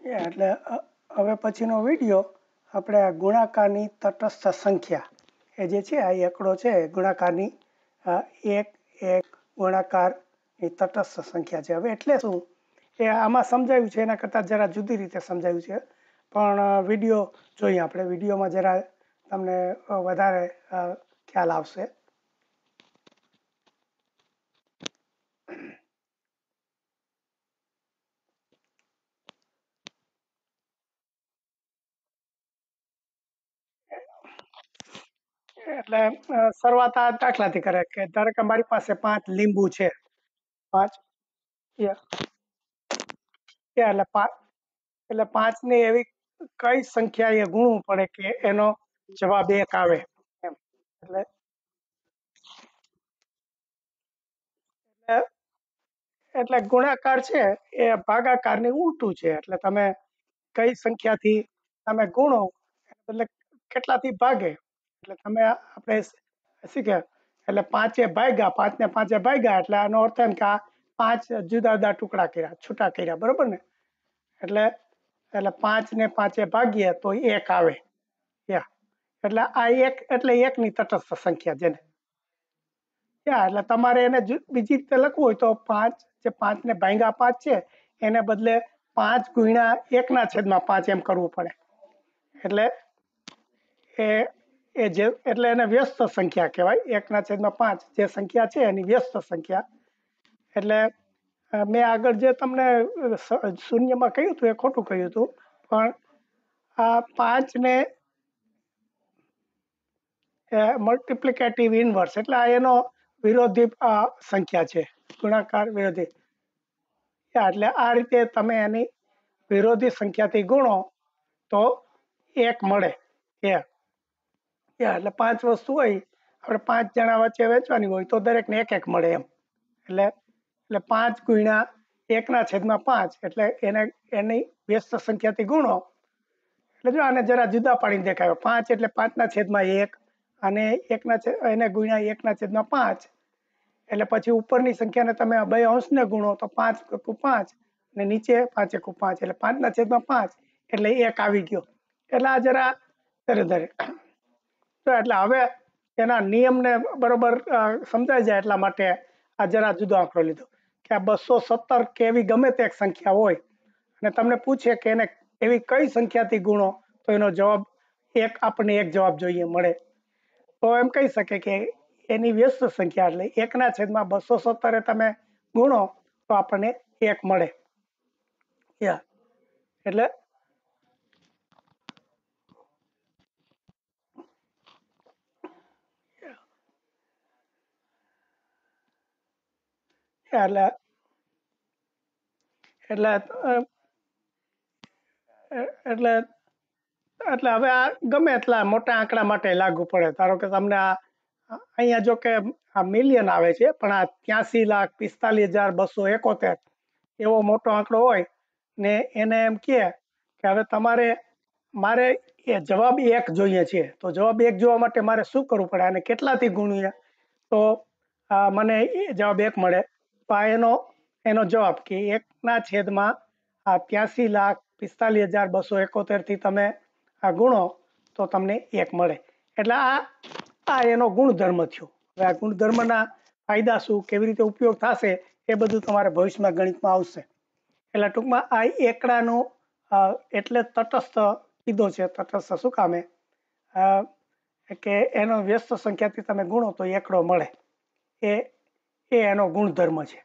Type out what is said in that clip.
એટલે હવે પછીનો વિડીયો આપણે ગુણાકારની તટસ્થ સંખ્યા એ જે છે આ એકડો છે ગુણાકારની એક એક ગુણાકારની તટસ્થ સંખ્યા છે. હવે એટલે શું એ આમાં સમજાવ્યું છે એના કરતાં જરા જુદી રીતે સમજાવ્યું છે, પણ વિડીયો જોઈએ આપણે. વિડીયોમાં જરા તમને વધારે ખ્યાલ આવશે. એટલે શરૂઆત આ દાખલાથી કરે કે ધારો કે મારી પાસે 5 લીંબુ છે. 5 એટલે 5 ને એવી કઈ સંખ્યા એ ગુણવું પડે કે એનો જવાબ 1 આવે એમ. એટલે એટલે ગુણાકાર છે એ ભાગાકારની ઉલટું છે. એટલે તમે કઈ સંખ્યાથી તમે ગુણો એટલે કેટલાથી ભાગે એટલે તમે આપણે શીખ્યા. એટલે 5 ભાગ્યા, 5 ને 5 ભાગ્યા એટલે આનો અર્થ એમ કે આ 5 જુદા જુદા ટુકડા કર્યા, છૂટા કર્યા, બરોબર ને. એટલે 5 ને 5 ભાગીએ તો 1 આવે. એટલે આ 1 એટલે 1 ની તટસ્થ સંખ્યા જેને એટલે તમારે એને બીજી રીતે લખવું હોય તો 5 જે 5 ને ભાગ્યા 5 છે એને બદલે 5 ગુણ્યા 1/5 એમ કરવું પડે. એટલે એટલે એને વ્યસ્ત સંખ્યા કહેવાય. 1/5 જે સંખ્યા છે એની વ્યસ્ત સંખ્યા. એટલે મેં આગળ જે તમને શૂન્યમાં કહ્યું હતું એ ખોટું કહ્યું હતું, પણ આ 5 ને મલ્ટિપ્લિકેટિવ ઇનવર્સ એટલે આ એનો વિરોધી સંખ્યા છે, ગુણાકાર વિરોધી. એટલે આ રીતે તમે એની વિરોધી સંખ્યાથી ગુણો તો 1 મળે. એટલે 5 વસ્તુ હોય આપણે 5 જણા વચ્ચે વેચવાની હોય તો દરેકને 1 મળે એમ. એટલે 5 ગુણ્યા 1/5 એટલે એની વ્યસ્ત સંખ્યાથી ગુણો. એટલે જો આને જરા જુદા પાડીને દેખાયો. 5 એટલે 5/1 અને એને ગુણ્યા 1/5 એટલે પછી ઉપરની સંખ્યાને તમે બે અંશને ગુણો તો 5 × 5 અને નીચે 5 × 5 એટલે 5/5 એટલે 1 આવી ગયો. એટલે આ જરા ધરે તો એટલે હવે એના નિયમને બરોબર સમજાઈ જાય એટલા માટે આ જરા જુદો આંકડો લીધો કે આ 217 કે એવી ગમે તે એક સંખ્યા હોય અને તમને પૂછે કે એને એવી કઈ સંખ્યાથી ગુણો તો એનો જવાબ 1 આપણને 1 જવાબ જોઈએ મળે. તો એમ કહી શકે કે એની વ્યસ્ત સંખ્યા એટલે 1/217 તમે ગુણો તો આપણને 1 મળે. એટલે એટલે એટલે એટલે એટલે હવે આ ગમે એટલા મોટા આંકડા માટે લાગુ પડે. ધારો કે તમને અહીંયા જો કે આ મિલિયન આવે છે, પણ આ 83,45,271 એવો મોટો આંકડો હોય ને એને એમ કહે કે હવે મારે એ જવાબ 1 જોઈએ છે, તો જવાબ 1 જોવા માટે મારે શું કરવું પડે અને કેટલાથી ગુણીએ તો મને જવાબ 1 મળે. તો એનો જવાબ કે 1/83,45,271 થી તમે આ ગુણો તો તમને 1 મળે. એટલે આ એનો ગુણધર્મ થયો. હવે આ ગુણધર્મના ફાયદા શું, કેવી રીતે ઉપયોગ થશે એ બધું તમારે ભવિષ્યમાં ગણિતમાં આવશે. એટલે ટૂંકમાં આ એકડાનો એટલે તટસ્થ કીધો છે. તટસ્થ શું કામે કે એનો વ્યસ્ત સંખ્યાથી તમે ગુણો તો એકડો મળે. એ એનો ગુણધર્મ છે.